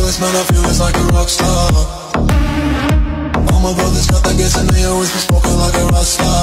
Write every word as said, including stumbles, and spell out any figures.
this man I feel is like a rock star. All my brothers got that gas and they always been smoking like a rock star.